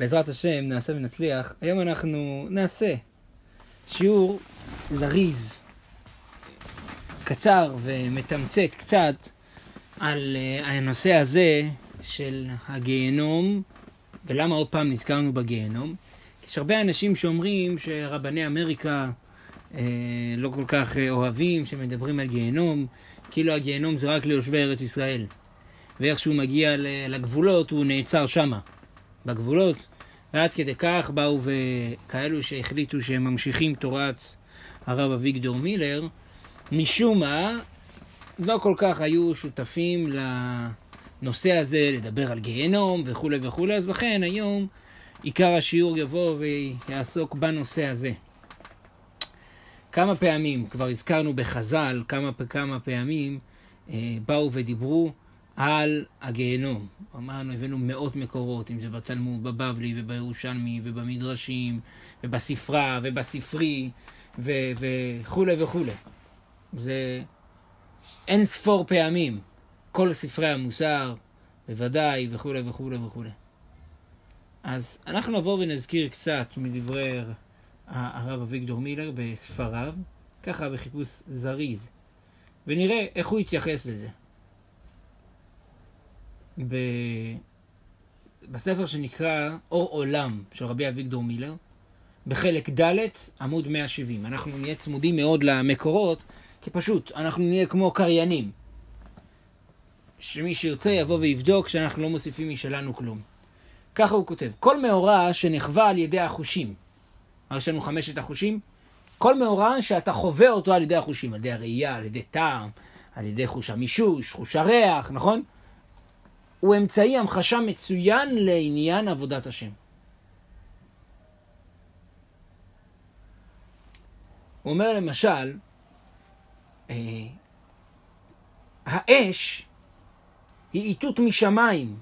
בעזרת השם נעשה ונצליח. היום אנחנו נעשה שיעור זריז, קצר ומתמצת קצת על הנושא הזה של הגיהנום, ולמה עוד פעם נזכרנו בגיהנום. יש הרבה אנשים שאומרים שרבני אמריקה לא כל כך אוהבים שמדברים על גיהנום, כאילו הגיהנום זה רק ליושבי ארץ ישראל, ואיך שהוא מגיע לגבולות הוא נעצר שמה בגבולות, ועד כדי כך באו וכאלו שהחליטו שהם ממשיכים תורת הרב אביגדור מילר, משום מה לא כל כך היו שותפים לנושא הזה, לדבר על גיהנום וכו' וכו'. אז לכן היום עיקר השיעור יבוא ויעסוק בנושא הזה. כמה פעמים כבר הזכרנו בחז"ל, כמה פעמים באו ודיברו על הגיהנום. אמרנו, הבאנו מאות מקורות, אם זה בתלמוד, בבבלי ובירושלמי ובמדרשים ובספרה ובספרי וכו' וכו'. זה אין ספור פעמים, כל ספרי המוסר בוודאי וכו' וכו' וכו'. אז אנחנו נבוא ונזכיר קצת מדברי הרב אביגדור מילר בספריו, ככה בחיפוש זריז, ונראה איך הוא יתייחס לזה. בספר שנקרא אור עולם של רבי אביגדור מילר, בחלק ד' עמוד 170. אנחנו נהיה צמודים מאוד למקורות, כי פשוט אנחנו נהיה כמו קריינים, שמי שירצה יבוא ויבדוק שאנחנו לא מוסיפים משלנו כלום. ככה הוא כותב: כל מאורע שנחווה על ידי החושים, יש לנו 5 החושים, כל מאורע שאתה חווה אותו על ידי החושים, על ידי הראייה, על ידי טעם, על ידי חוש המישוש, חוש הריח, נכון? הוא אמצעי המחשה מצוין לעניין עבודת השם. הוא אומר למשל, האש היא איתות משמיים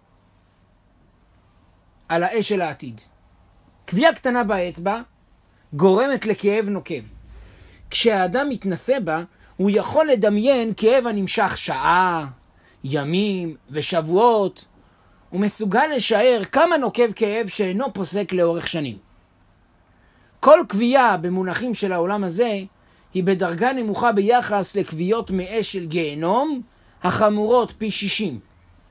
על האש של העתיד. קביעה קטנה באצבע גורמת לכאב נוקב. כשהאדם מתנסה בה, הוא יכול לדמיין כאב הנמשך שעה, ימים ושבועות. הוא מסוגל לשער כמה נוקב כאב שאינו פוסק לאורך שנים. כל קביעה במונחים של העולם הזה היא בדרגה נמוכה ביחס לקביעות מאש של גיהנום, החמורות פי 60.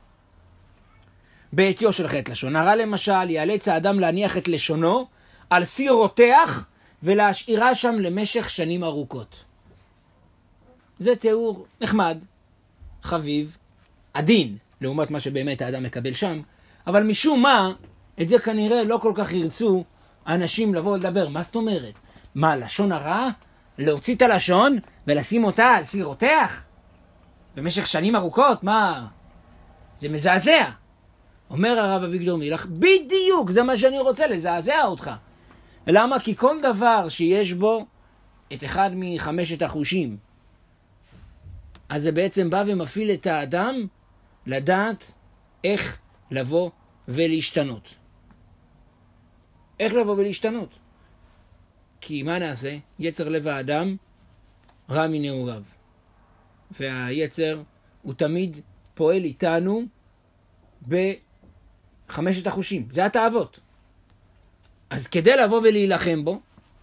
בעטיו של חטא לשון הרע למשל, יאלץ האדם להניח את לשונו על סיר רותח ולהשאירה שם למשך שנים ארוכות. זה תיאור נחמד, חביב, עדין, לעומת מה שבאמת האדם מקבל שם, אבל משום מה, את זה כנראה לא כל כך ירצו אנשים לבוא לדבר. מה זאת אומרת? מה, לשון הרע? להוציא את הלשון ולשים אותה על סיר רותח? במשך שנים ארוכות? מה? זה מזעזע. אומר הרב אביגדור מילר, בדיוק, זה מה שאני רוצה, לזעזע אותך. למה? כי כל דבר שיש בו את אחד מ5 החושים, אז זה בעצם בא ומפעיל את האדם לדעת איך לבוא ולהשתנות. איך לבוא ולהשתנות? כי מה נעשה? יצר לב האדם רע מנעוריו. והיצר הוא תמיד פועל איתנו ב5 החושים. זה התאוות. אז כדי לבוא ולהילחם בו,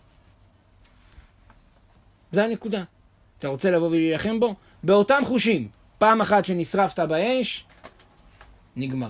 זה הנקודה. אתה רוצה לבוא ולהילחם בו? באותם חושים. פעם אחת שנשרפת באש, נגמר.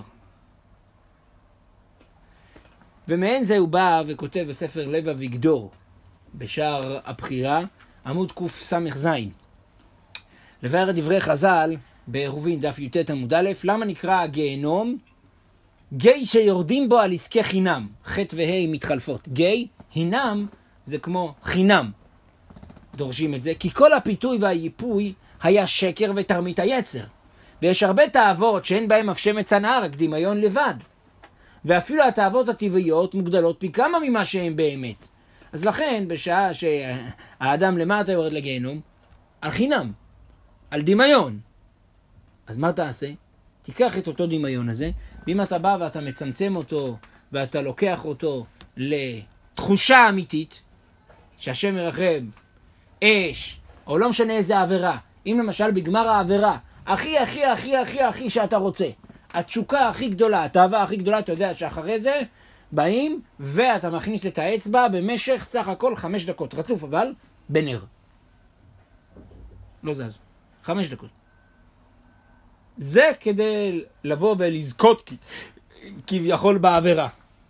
ומעין זה הוא בא וכותב בספר לב אביגדור, בשער הבחירה, עמוד קס"ז. לבאר דברי חז"ל, בעירובין דף י"ט עמוד א', למה נקרא הגיהנום? גיא שיורדים בו על עסקי חינם. חטא והי מתחלפות. גיא, הינם, זה כמו חינם. דורשים את זה, כי כל הפיתוי והייפוי היה שקר ותרמית היצר. ויש הרבה תאוות שאין בהם אף שמץ הנאה, רק דמיון לבד. ואפילו התאוות הטבעיות מוגדלות פי כמה ממה שהם באמת. אז לכן, בשעה שהאדם למטה יורד לגיהנום, על חינם, על דמיון. אז מה תעשה? תיקח את אותו דמיון הזה, ואם אתה בא ואתה מצמצם אותו, ואתה לוקח אותו לתחושה אמיתית, שהשם מרחם, אש, או לא משנה איזה עבירה. אם למשל בגמר העבירה, הכי שאתה רוצה, התשוקה הכי גדולה, התאווה הכי גדולה, אתה יודע שאחרי זה באים ואתה מכניס את האצבע במשך סך הכל 5 דקות. רצוף, אבל בנר. לא זז. 5 דקות. זה כדי לבוא ולזכות כביכול בעבירה.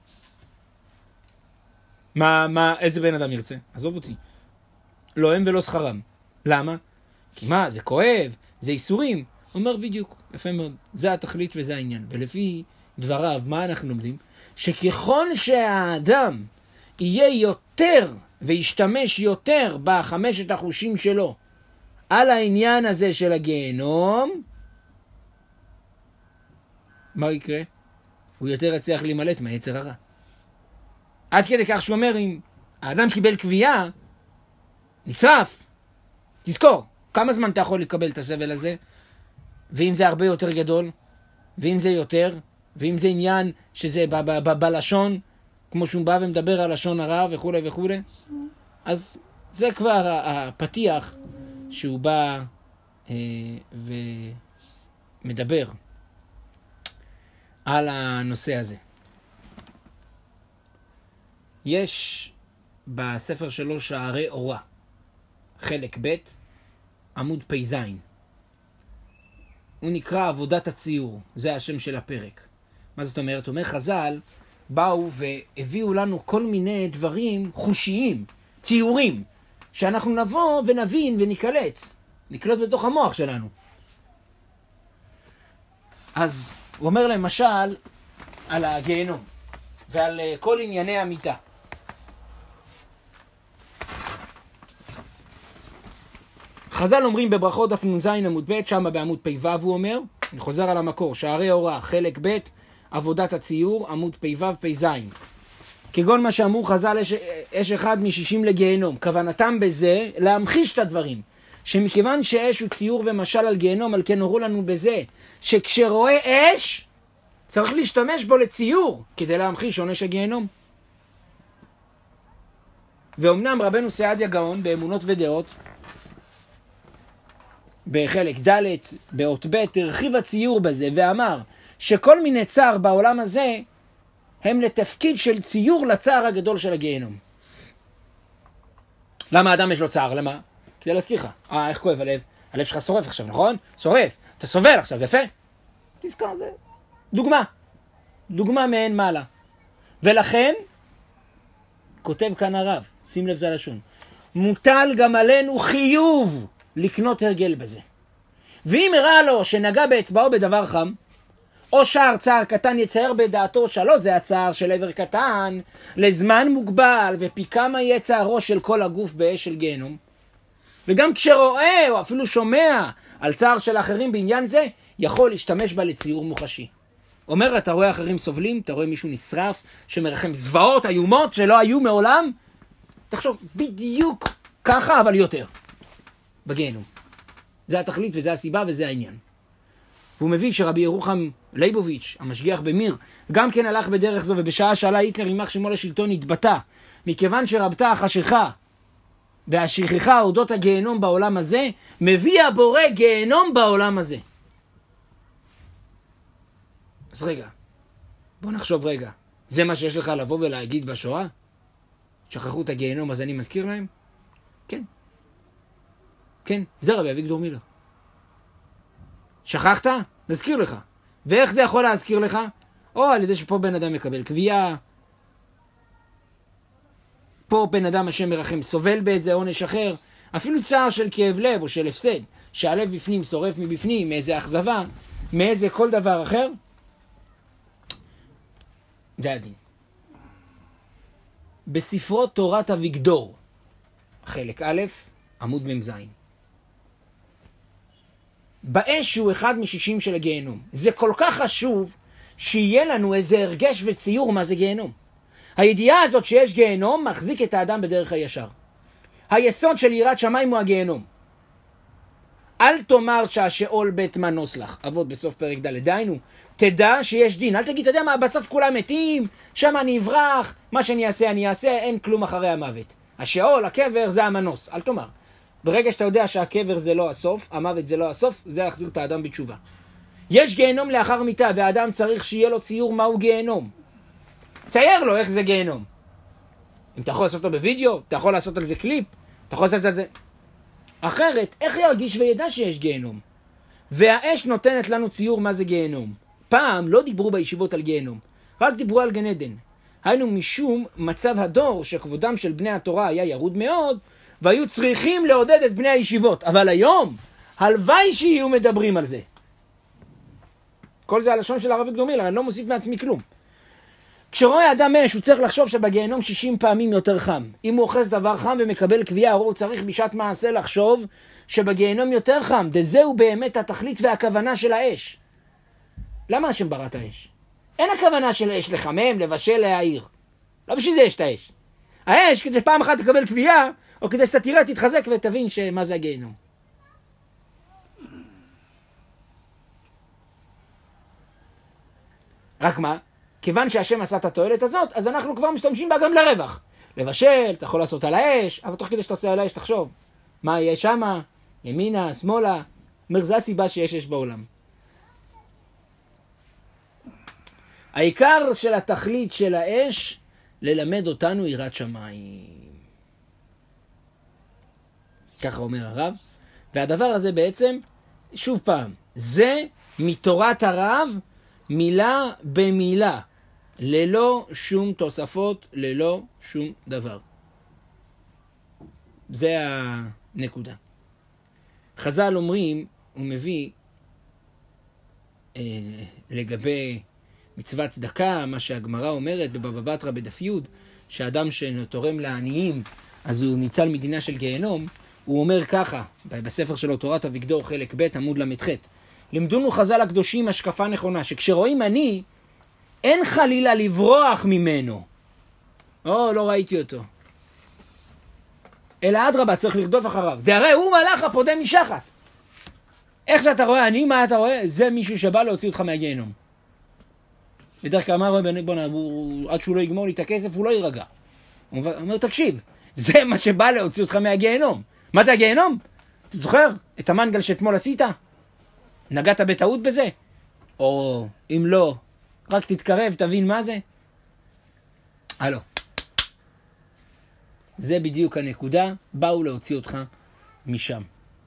איזה בן אדם ירצה? עזוב אותי. לא הם ולא שכרם. למה? כי מה? זה כואב, זה איסורים. אומר בדיוק, יפה מאוד. זה התכלית וזה העניין. ולפי דבריו, מה אנחנו לומדים? שככל שהאדם יהיה יותר וישתמש יותר בחמשת החושים שלו על העניין הזה של הגיהנום, מה יקרה? הוא יותר יצליח להימלט מהיצר הרע. עד כדי כך שהוא אומר, אם האדם קיבל קביעה, נשרף, תזכור, כמה זמן אתה יכול לקבל את הסבל הזה? ואם זה הרבה יותר גדול, ואם זה יותר, ואם זה עניין שזה בלשון, כמו שהוא בא ומדבר על לשון הרע וכו' וכו', אז זה כבר הפתיח שהוא בא ומדבר על הנושא הזה. יש בספר שלו שערי אורה, חלק ב' עמוד פ"ז. הוא נקרא עבודת הציור, זה השם של הפרק. מה זאת אומרת? אומר חז"ל, באו והביאו לנו כל מיני דברים חושיים, ציורים, שאנחנו נבוא ונבין ונקלט, נקלוט בתוך המוח שלנו. אז הוא אומר למשל על הגיהנום ועל כל ענייני המיטה. חז"ל אומרים בברכות דף נ"ז עמוד ב', שם בעמוד פ"ו הוא אומר, אני חוזר על המקור, שערי אורה, חלק ב', עבודת הציור, עמוד פ"ו פ"ז. כגון מה שאמרו חז"ל, אש אחד מ-60 לגיהנום. כוונתם בזה להמחיש את הדברים. שמכיוון שאש הוא ציור ומשל על גיהנום, על כן הורו לנו בזה, שכשרואה אש, צריך להשתמש בו לציור, כדי להמחיש עונש הגיהנום. ואומנם רבנו סעדיה גאון, באמונות ודעות, בחלק ד' באות ב' הרחיב הציור בזה ואמר שכל מיני צער בעולם הזה הם לתפקיד של ציור לצער הגדול של הגיהנום. למה האדם יש לו צער? למה? כדי להזכיר לך. איך כואב הלב? הלב שלך שורף עכשיו, נכון? שורף. אתה סובל עכשיו, יפה? תזכר, זה דוגמה. דוגמה מעין מעלה. ולכן, כותב כאן הרב, שים לב זה לשון, מוטל גם עלינו חיוב לקנות הרגל בזה. ואם הראה לו שנגע באצבעו בדבר חם, או שער צער קטן יצייר בדעתו שלא זה הצער של עבר קטן, לזמן מוגבל, ופי כמה יהיה צערו של כל הגוף באש של גיהנום. וגם כשרואה או אפילו שומע על צער של אחרים בעניין זה, יכול להשתמש בה לציור מוחשי. אומר, אתה רואה אחרים סובלים, אתה רואה מישהו נשרף, שמרחם זוועות איומות שלא היו מעולם, תחשוב בדיוק ככה, אבל יותר. בגיהנום. זה התכלית וזה הסיבה וזה העניין. והוא מביא שרבי ירוחם ליבוביץ', המשגיח במיר, גם כן הלך בדרך זו, ובשעה שעלה היטלר יימח שמו לשלטון התבטא, מכיוון שרבתה החשיכה והשכחה אודות הגיהנום בעולם הזה, מביא הבורא גיהנום בעולם הזה. אז רגע, בוא נחשוב רגע, זה מה שיש לך לבוא ולהגיד בשואה? שכחו את הגיהנום אז אני מזכיר להם? כן. כן, זה רבי אביגדור מילר. שכחת? נזכיר לך. ואיך זה יכול להזכיר לך? או על ידי שפה בן אדם מקבל קביעה, פה בן אדם השם מרחם סובל באיזה עונש אחר, אפילו צער של כאב לב או של הפסד, שהלב בפנים שורף מבפנים, מאיזה אכזבה, מאיזה כל דבר אחר. זה הדין. בספרו תורת אביגדור, חלק א', עמוד מ"ז. באש הוא אחד מ-60 של הגיהנום. זה כל כך חשוב שיהיה לנו איזה הרגש וציור מה זה גיהנום. הידיעה הזאת שיש גיהנום מחזיק את האדם בדרך הישר. היסוד של יראת שמיים הוא הגיהנום. אל תאמר שהשאול בית מנוס לך. אבות בסוף פרק ד' דיינו. תדע שיש דין. אל תגיד, אתה יודע מה, בסוף כולם מתים, שם אני אברח, מה שאני אעשה אני אעשה, אין כלום אחרי המוות. השאול, הקבר, זה המנוס. אל תאמר. ברגע שאתה יודע שהקבר זה לא הסוף, המוות זה לא הסוף, זה יחזיר את האדם בתשובה. יש גיהנום לאחר מיתה, והאדם צריך שיהיה לו ציור מהו גיהנום. צייר לו איך זה גיהנום. אם אתה יכול לעשות אותו בווידאו, אתה יכול לעשות על זה קליפ, אתה יכול לעשות על זה... אחרת, איך ירגיש וידע שיש גיהנום? והאש נותנת לנו ציור מה זה גיהנום. פעם לא דיברו בישיבות על גיהנום, רק דיברו על גן עדן. היינו משום מצב הדור שכבודם של בני התורה היה ירוד מאוד, והיו צריכים לעודד את בני הישיבות. אבל היום, הלוואי שיהיו מדברים על זה. כל זה הלשון של הרב אביגדור מילר, אני לא מוסיף מעצמי כלום. כשרואה אדם אש, הוא צריך לחשוב שבגיהנום 60 פעמים יותר חם. אם הוא אוחז דבר חם ומקבל קביעה, הוא צריך בשעת מעשה לחשוב שבגיהנום יותר חם. דזהו באמת התכלית והכוונה של האש. למה השם ברא את האש? אין הכוונה של האש לחמם, לבשל, להעיר. לא בשביל זה יש את האש. האש כדי פעם אחת תקבל קביעה, או כדי שאתה תראה, תתחזק ותבין מה זה הגיהנום. רק מה? כיוון שהשם עשה את התועלת הזאת, אז אנחנו כבר משתמשים בה גם לרווח. לבשל, אתה יכול לעשות על האש, אבל תוך כדי שאתה עושה על האש, תחשוב. מה יהיה שמה? ימינה, שמאלה. זו הסיבה שיש אש בעולם. העיקר של התכלית של האש, ללמד אותנו יראת שמיים. ככה אומר הרב. והדבר הזה בעצם, שוב פעם, זה מתורת הרב, מילה במילה, ללא שום תוספות, ללא שום דבר. זה הנקודה. חז"ל אומרים, הוא מביא לגבי מצוות צדקה, מה שהגמרא אומרת בבבא בתרא בדף י', שאדם שתורם לעניים, אז הוא ניצל מדינה של גיהנום. הוא אומר ככה, בספר שלו תורת אביגדור חלק ב' עמוד ל"ח, למדונו חז"ל הקדושים השקפה נכונה, שכשרואים עני, אין חלילה לברוח ממנו. לא ראיתי אותו. אלא אדרבה, צריך לרדוף אחריו. דהרי הוא מלאך הפודה משחת. איך שאתה רואה עני, מה אתה רואה? זה מישהו שבא להוציא אותך מהגיהנום. בדרך כלל אמר, עד שהוא לא יגמור לי את הכסף, הוא לא יירגע. הוא אומר, תקשיב, זה מה שבא להוציא אותך מהגיהנום. מה זה הגיהנום? אתה זוכר את המנגל שאתמול עשית? נגעת בטעות בזה? או אם לא, רק תתקרב, תבין מה זה? הלו. זה בדיוק הנקודה, באו להוציא אותך משם.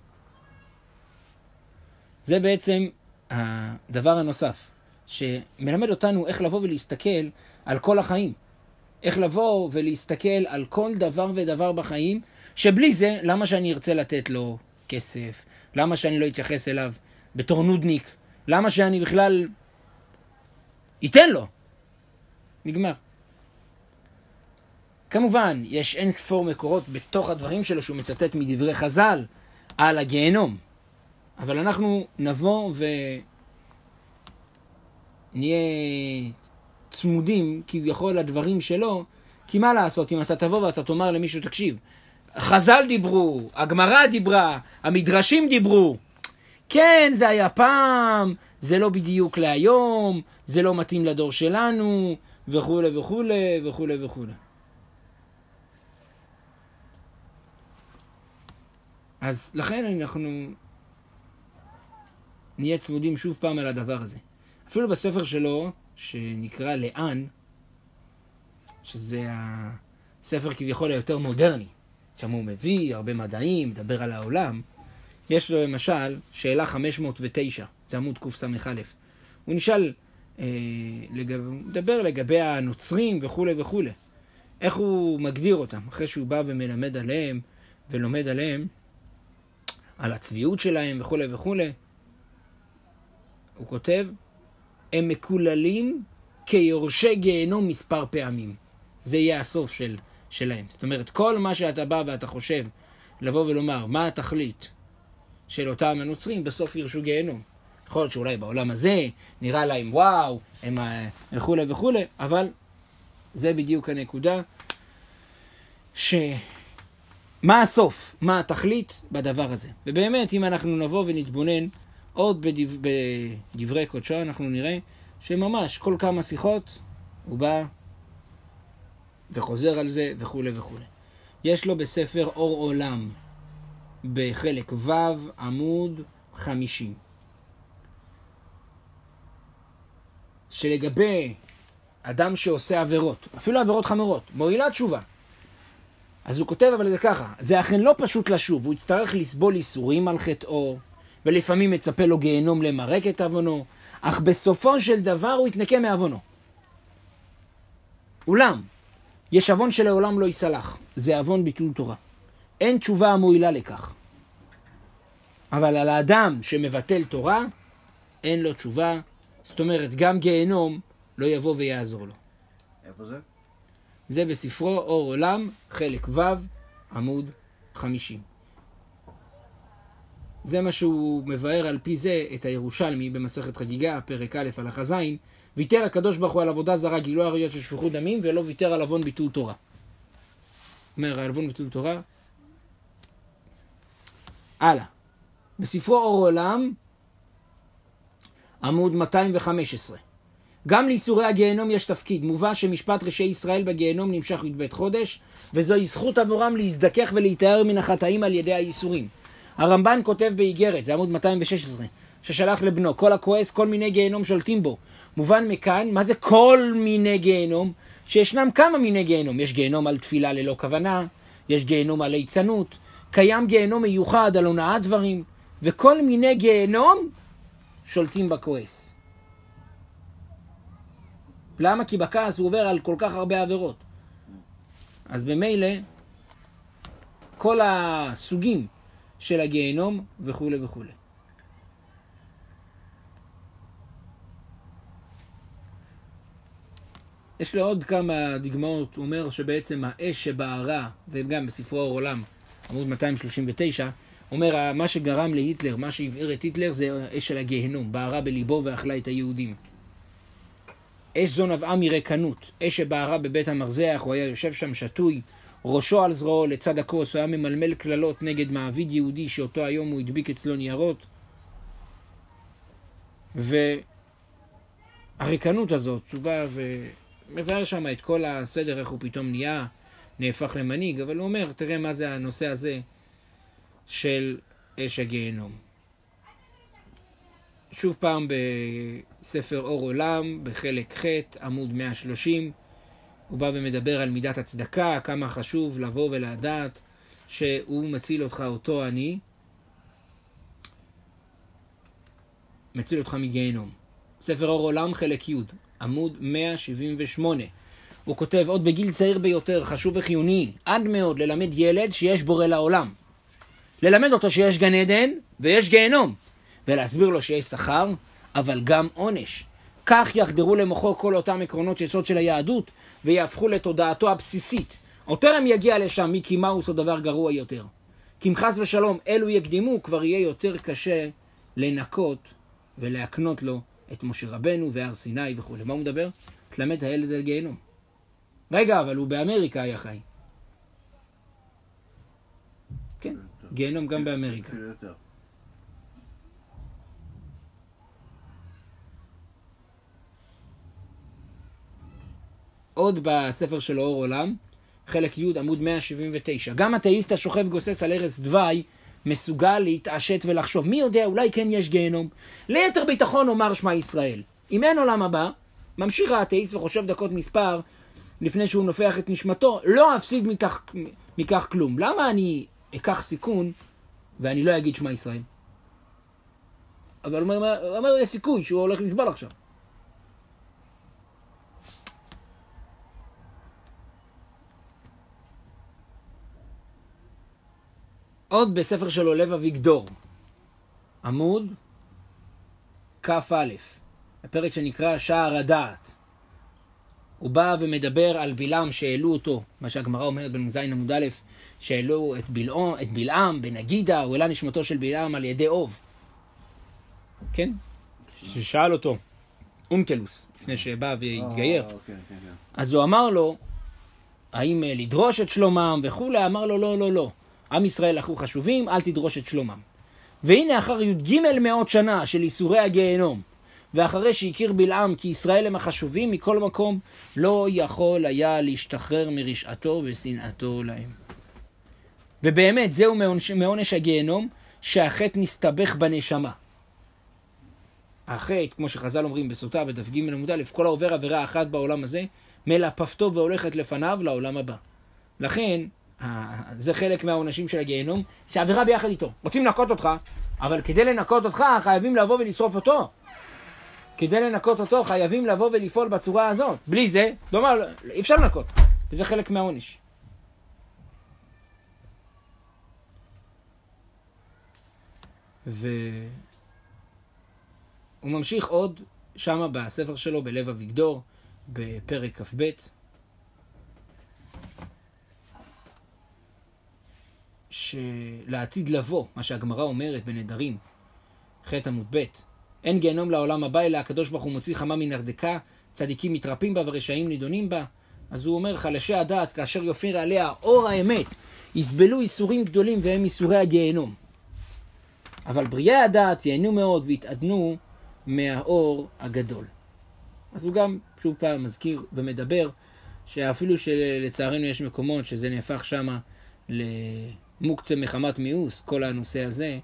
זה בעצם הדבר הנוסף, שמלמד אותנו איך לבוא ולהסתכל על כל החיים. איך לבוא ולהסתכל על כל דבר ודבר בחיים, שבלי זה, למה שאני ארצה לתת לו כסף? למה שאני לא אתייחס אליו בתור נודניק? למה שאני בכלל ייתן לו? נגמר. כמובן, יש אין ספור מקורות בתוך הדברים שלו שהוא מצטט מדברי חז"ל על הגיהנום. אבל אנחנו נבוא ונהיה צמודים כביכול לדברים שלו, כי מה לעשות אם אתה תבוא ואתה תאמר למישהו, תקשיב, חז"ל דיברו, הגמרא דיברה, המדרשים דיברו. כן, זה היה פעם, זה לא בדיוק להיום, זה לא מתאים לדור שלנו, וכו' וכו' וכו' וכו'. אז לכן אנחנו נהיה צמודים שוב פעם על הדבר הזה. אפילו בספר שלו, שנקרא לאן, שזה הספר כביכול היותר מודרני, שם הוא מביא הרבה מדעים, מדבר על העולם, יש לו למשל שאלה 509, זה עמוד קס"א. הוא נשאל, מדבר לגבי הנוצרים וכו' וכו'. איך הוא מגדיר אותם, אחרי שהוא בא ומלמד עליהם ולומד עליהם, על הצביעות שלהם וכו' וכו'. הוא כותב, הם מקוללים כיורשי גיהנום מספר פעמים. זה יהיה הסוף שלהם. זאת אומרת, כל מה שאתה בא ואתה חושב לבוא ולומר, מה התכלית של אותם הנוצרים, בסוף ירשו גיהנום. יכול להיות שאולי בעולם הזה נראה להם וואו, הם וכו' וכו', אבל זה בדיוק הנקודה מה הסוף, מה התכלית בדבר הזה. ובאמת, אם אנחנו נבוא ונתבונן עוד בדברי קודשו, אנחנו נראה שממש כל כמה שיחות הוא בא וחוזר על זה וכו' וכו'. יש לו בספר אור עולם, בחלק ו' עמוד 50. שלגבי אדם שעושה עבירות, אפילו עבירות חמורות, מועילה תשובה. אז הוא כותב אבל זה ככה, זה אכן לא פשוט לשוב, הוא יצטרך לסבול איסורים על חטאו, ולפעמים מצפה לו גיהנום למרק את עוונו, אך בסופו של דבר הוא יתנקה מעוונו. אולם, יש עוון שלעולם לא יסלח, זה עוון ביטול תורה. אין תשובה המועילה לכך. אבל על האדם שמבטל תורה, אין לו תשובה, זאת אומרת גם גיהנום לא יבוא ויעזור לו. איפה זה? זה בספרו אור עולם, חלק ו', עמוד 50. זה מה שהוא מבאר על פי זה את הירושלמי במסכת חגיגה, פרק א' הלכה ז', ויתר הקדוש ברוך הוא על עבודה זרה, גילוי עריות של שפיכות דמים, ולא ויתר על עוון ביטול תורה. אומר, על עוון ביטול תורה. הלאה. בספרו אור עולם, עמוד 215. גם לאיסורי הגיהנום יש תפקיד. מובא שמשפט ראשי ישראל בגיהנום נמשך י"ב חודש, וזוהי זכות עבורם להזדכך ולהיטהר מן החטאים על ידי האיסורים. הרמב"ן כותב באיגרת, זה עמוד 216, ששלח לבנו, כל הכועס, כל מיני גיהנום שולטים בו. מובן מכאן, מה זה כל מיני גיהנום? שישנם כמה מיני גיהנום. יש גיהנום על תפילה ללא כוונה, יש גיהנום על ליצנות, קיים גיהנום מיוחד על הונאת דברים, וכל מיני גיהנום שולטים בכועס. למה? כי בכעס הוא עובר על כל כך הרבה עבירות. אז במילא, כל הסוגים של הגיהנום וכו' וכו'. יש לו עוד כמה דוגמאות. הוא אומר שבעצם האש שבערה, זה גם בספרו אור עולם, עמוד 239, אומר מה שגרם להיטלר, מה שהבעיר את היטלר זה האש של הגיהנום, בערה בליבו ואכלה את היהודים. אש זו נבעה מרקנות, אש שבערה בבית המרזח, הוא היה יושב שם שטוי, ראשו על זרועו לצד הכוס, הוא היה ממלמל כללות נגד מעביד יהודי שאותו היום הוא הדביק אצלו ניירות. והרקנות הזאת, הוא בא ומבאר שם את כל הסדר, איך הוא פתאום נהפך למנהיג, אבל הוא אומר, תראה מה זה הנושא הזה של אש הגיהנום. שוב פעם בספר אור עולם, בחלק ח' עמוד 130, הוא בא ומדבר על מידת הצדקה, כמה חשוב לבוא ולדעת שהוא מציל אותך, אותו אני, מציל אותך מגיהנום. ספר אור עולם, חלק י', עמוד 178. הוא כותב, עוד בגיל צעיר ביותר, חשוב וחיוני, עד מאוד ללמד ילד שיש בורא לעולם. ללמד אותו שיש גן עדן ויש גיהנום, ולהסביר לו שיש שכר, אבל גם עונש. כך יחדרו למוחו כל אותם עקרונות יסוד של היהדות, ויהפכו לתודעתו הבסיסית. או טרם יגיע לשם מיקי מאוס או דבר גרוע יותר. כי אם חס ושלום אלו יקדימו, כבר יהיה יותר קשה לנקות ולהקנות לו את משה רבנו והר סיני וכו'. מה הוא מדבר? תלמד הילד על גיהנום. רגע, אבל הוא באמריקה היה חי. כן, גיהנום גם באמריקה. עוד בספר של אור עולם, חלק י' עמוד 179. גם אתאיסט השוכב גוסס על ערש דווי מסוגל להתעשת ולחשוב. מי יודע, אולי כן יש גיהנום. ליתר ביטחון אומר שמע ישראל. אם אין עולם הבא, ממשיך האתאיסט וחושב דקות מספר לפני שהוא נופח את נשמתו, לא אפסיד מכך כלום. למה אני אקח סיכון ואני לא אגיד שמע ישראל? אבל הוא אומר, יש סיכוי שהוא הולך לסבול עכשיו. עוד בספר שלו לב אביגדור, עמוד כ"א, הפרק שנקרא שער הדעת. הוא בא ומדבר על בלעם שהעלו אותו, מה שהגמרא אומרת בנ"ז עמוד א', שהעלו את בלעם בנגידה, הוא העלה נשמתו של בלעם על ידי אוב. כן? ששאל אותו אונקלוס, לפני שבא והתגייר. אז הוא אמר לו, האם לדרוש את שלומם וכו', אמר לו לא, לא, לא. עם ישראל אחו חשובים, אל תדרוש את שלומם. והנה אחר י"ג מאות שנה של איסורי הגיהנום, ואחרי שהכיר בלעם כי ישראל הם החשובים, מכל מקום לא יכול היה להשתחרר מרשעתו ושנאתו להם. ובאמת זהו מעונש הגיהנום, שהחטא נסתבך בנשמה. החטא, כמו שחז"ל אומרים בסוטה בדף ג' עמוד א', כל העובר עבירה אחת בעולם הזה, מלפפתו והולכת לפניו לעולם הבא. לכן, זה חלק מהעונשים של הגיהנום, שעבירה ביחד איתו. רוצים לנקות אותך, אבל כדי לנקות אותך חייבים לבוא ולשרוף אותו. כדי לנקות אותו חייבים לבוא ולפעול בצורה הזאת. בלי זה, אי אפשר לנקות. וזה חלק מהעונש. והוא ממשיך עוד שמה בספר שלו בלב אביגדור, בפרק כ"ב, שלעתיד לבוא, מה שהגמרא אומרת בנדרים, ח' עמוד ב', אין גיהנום לעולם הבא, אלא הקדוש ברוך הוא מוציא חמה מנרדקה, צדיקים מתרפים בה ורשעים נידונים בה. אז הוא אומר, חלשי הדעת, כאשר יופר עליה אור האמת, יסבלו איסורים גדולים והם איסורי הגיהנום. אבל בריאי הדעת ייהנו מאוד והתעדנו מהאור הגדול. אז הוא גם שוב פעם מזכיר ומדבר, שאפילו שלצערנו יש מקומות שזה נהפך שמה למוקצה מחמת מיאוס, כל הנושא הזה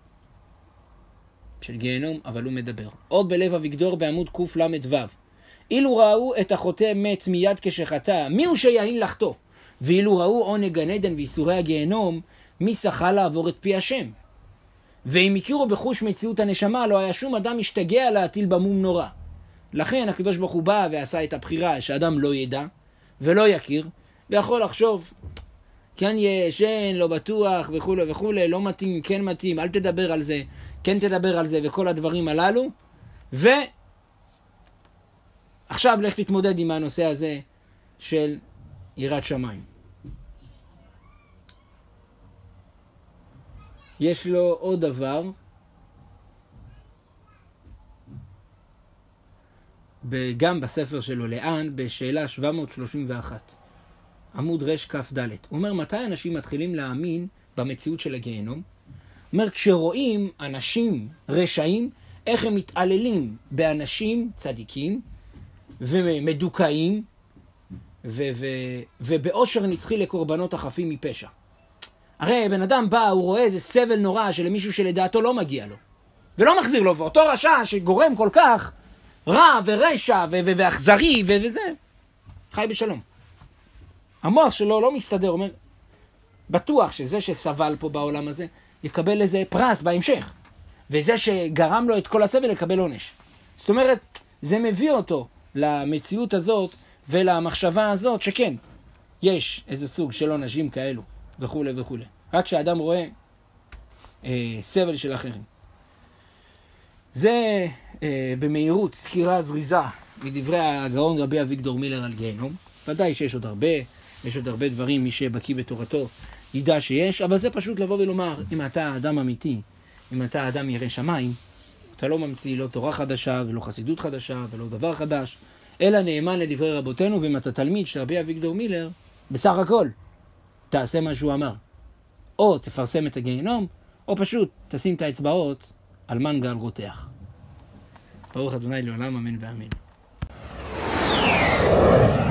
של גיהנום, אבל הוא מדבר. עוד בלב אביגדור בעמוד קל"ו, אילו ראו את החוטא מת מיד כשחטא, מי הוא שיעין לחטוא? ואילו ראו עונג גן עדן ואיסורי הגיהנום, מי שחה לעבור את פי השם? ואם הכירו בחוש מציאות הנשמה, לא היה שום אדם משתגע להטיל במום נורא. לכן הקדוש ברוך הוא בא ועשה את הבחירה שאדם לא ידע ולא יכיר, ויכול לחשוב, כן ישן, לא בטוח וכו' וכו', לא מתאים, כן מתאים, אל תדבר על זה, כן תדבר על זה וכל הדברים הללו. ועכשיו לך תתמודד עם הנושא הזה של יראת שמיים. יש לו עוד דבר, גם בספר שלו לאן, בשאלה 731, עמוד רש כ"ד. הוא אומר, מתי אנשים מתחילים להאמין במציאות של הגיהנום? הוא אומר, כשרואים אנשים רשעים, איך הם מתעללים באנשים צדיקים ומדוכאים ובאושר נצחי לקורבנות החפים מפשע. הרי בן אדם בא, הוא רואה איזה סבל נורא שלמישהו שלדעתו לא מגיע לו, ולא מחזיר לו, ואותו רשע שגורם כל כך רע ורשע ואכזרי וזה, חי בשלום. המוח שלו לא מסתדר, אומר, בטוח שזה שסבל פה בעולם הזה, יקבל איזה פרס בהמשך, וזה שגרם לו את כל הסבל יקבל עונש. זאת אומרת, זה מביא אותו למציאות הזאת ולמחשבה הזאת שכן, יש איזה סוג של עונשים כאלו וכו' וכו'. רק שהאדם רואה סבל של אחרים. זה במהירות סקירה זריזה מדברי הגאון רבי אביגדור מילר על גיהנום. ודאי שיש עוד הרבה, יש עוד הרבה דברים, מי שבקיא בתורתו ידע שיש, אבל זה פשוט לבוא ולומר, אם אתה אדם אמיתי, אם אתה אדם ירא שמיים, אתה לא ממציא לא תורה חדשה ולא חסידות חדשה ולא דבר חדש, אלא נאמן לדברי רבותינו, ואם אתה תלמיד של רבי אביגדור מילר, בסך הכל תעשה מה שהוא אמר. או תפרסם את הגיהנום, או פשוט תשים את האצבעות על מנגל רותח. ברוך ה' לעולם, אמן ואמן.